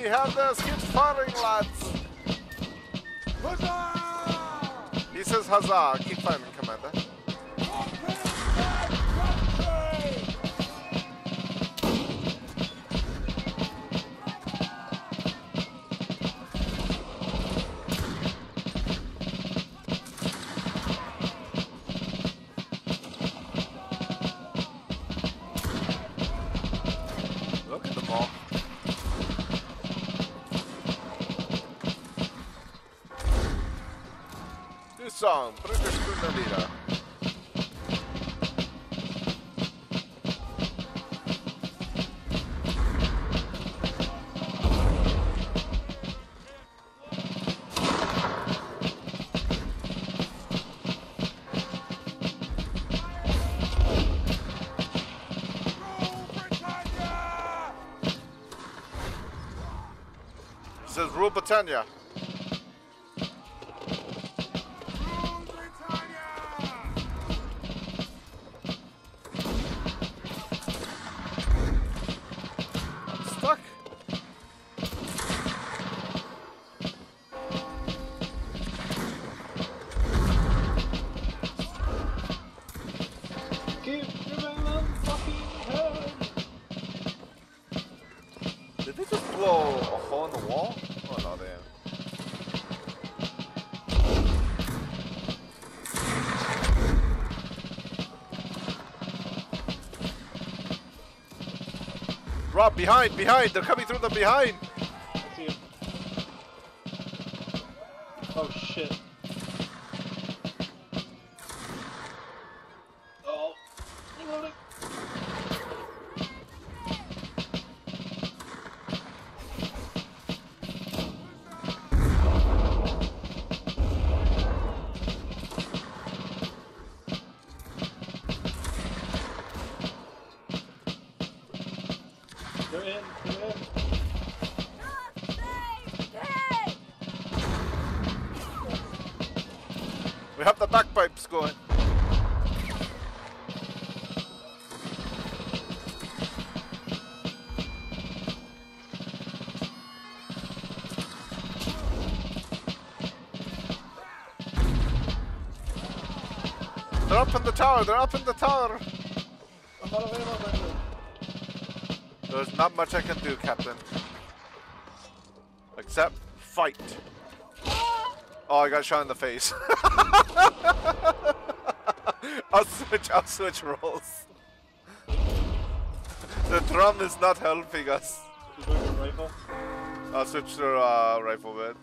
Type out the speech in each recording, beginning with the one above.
have this. Keep firing, lads. Huzzah! He says huzzah. Keep firing, Commander. Look at them all. New song, British Grenadier. It says Rule Britannia. Stuck. Give them fucking head! Did they just blow a hole in the wall? Oh no, they didn't. Rob, behind! They're coming through the behind! I see him. Oh shit. Oh. Reloading. They're in. We have the bagpipes going. They're up in the tower, I'm out of ammo, Brendan. There's not much I can do, Captain. Except fight. Oh, I got shot in the face. I'll switch roles. The drum is not helping us. You going for a rifle? I'll switch to rifleman.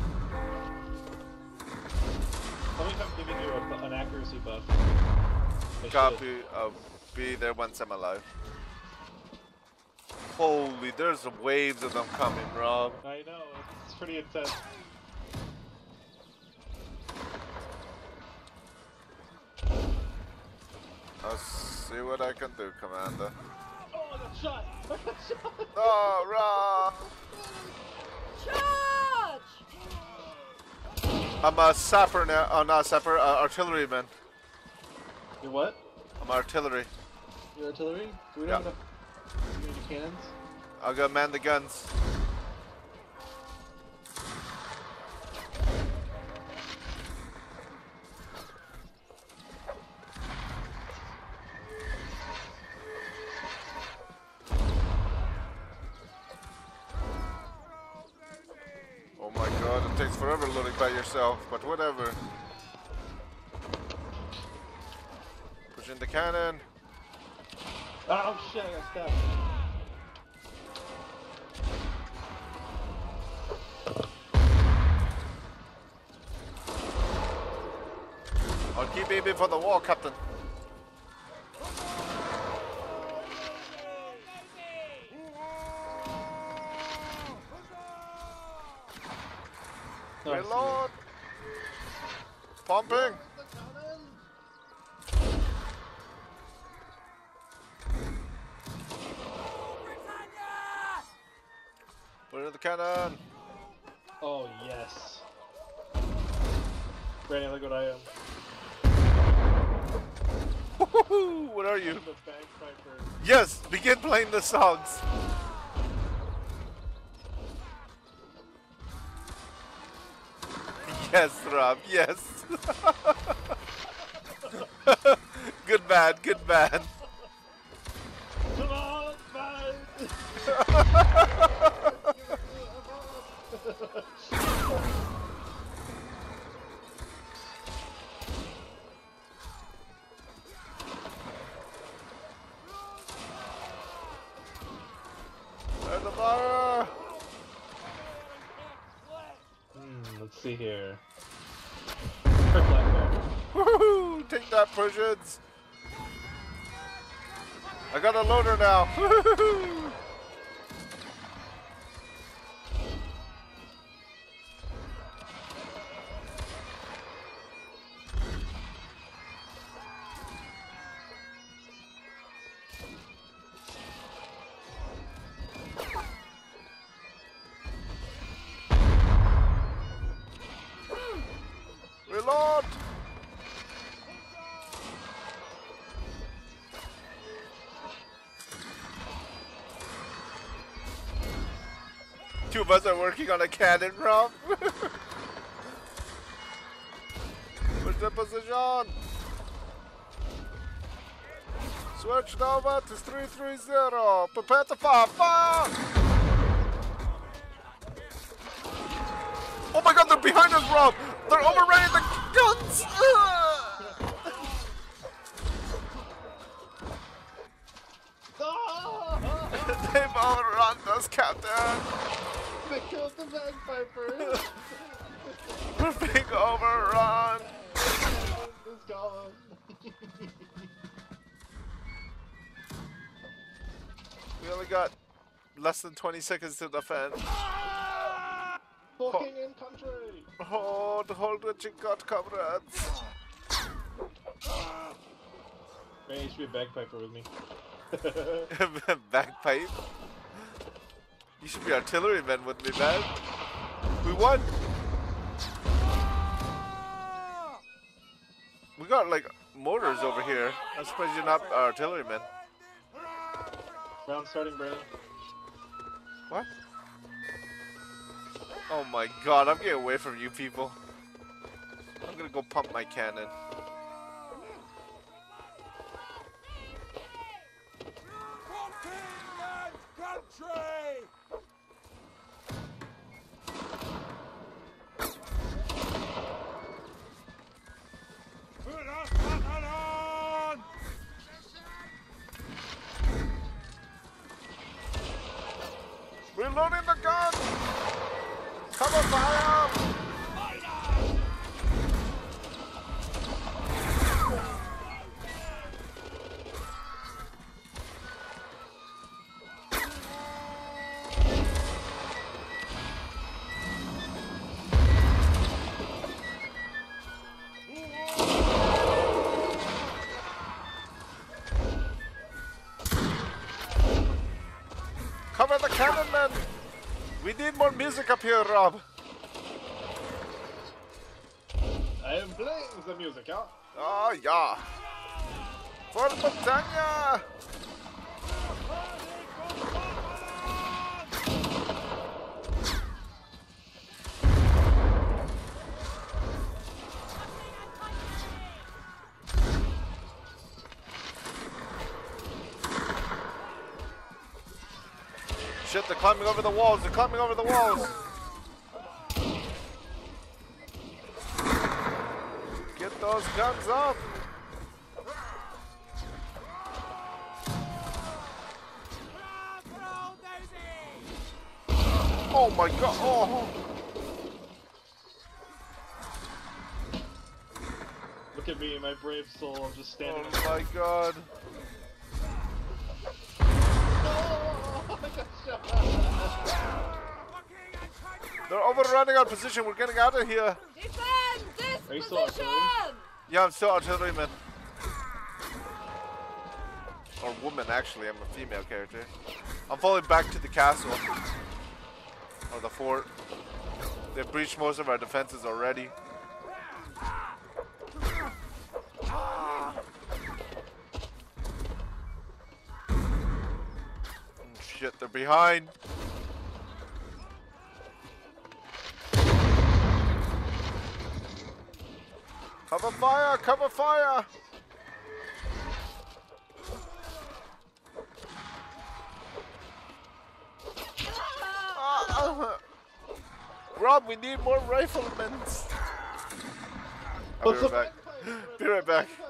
Tell me if I'm giving you an accuracy buff. I should. Copy. I'll be there once I'm alive. Holy, there's waves of them coming, Rob. I know, it's pretty intense. I'll see what I can do, Commander. Oh, I got shot! I got shot! Oh, Rob! Charge! I'm a sapper now. Oh, not a sapper, artilleryman. You're what? I'm artillery. You're artillery? Do we Yeah. have enough any cannons? I'll go man the guns. Oh my god, it takes forever loading by yourself, but whatever. Pushing the cannon. Oh shit, I got stabbed. I'll keep aiming for the wall, Captain. Reload! Pumping! Put it in the cannon! Oh yes. Brandon, look what I am. Woohoo! What are you? I'm the bagpiper. Yes! Begin playing the songs! Yes, Rob, yes. Good man, good man. Come on, man! There's the fire. Let's see here. Woohoo! Take that, Persians. I got a loader now. Reload. Two of us are working on a cannon, Rob. Where's the position? Switch over to 330. Prepare to fire. Fire! Oh my god, they're behind us, Rob! They're overrunning the guns! They've overrun us, Captain! They killed the bagpiper! Big overrun! This golem. We only got less than 20 seconds to defend. Fucking in country! Hold what you got, comrades. Man, you should be a bagpiper with me. Bagpipe? You should be artillerymen with me, man. We won! We got like mortars over here. I'm surprised you're not artillerymen. Round starting, Brandon. What? Oh my god, I'm getting away from you people. I'm gonna go pump my cannon. Reloading the gun! Cover fire! Cover the cannon, men! We need more music up here, Rob. I am playing the music, yeah? Oh, yeah. For Britannia! Shit, they're climbing over the walls. They're climbing over the walls. Get those guns up. Oh my god. Oh. Look at me, my brave soul. I'm just standing. Oh my god. They're overrunning our position. We're getting out of here. Defend this Are you still position! Yeah, I'm still artilleryman. Or woman, actually. I'm a female character. I'm falling back to the castle. Or the fort. They've breached most of our defenses already. Shit, they're behind. Cover fire! Cover fire! Rob, we need more riflemen. I'll be right back. Be right back.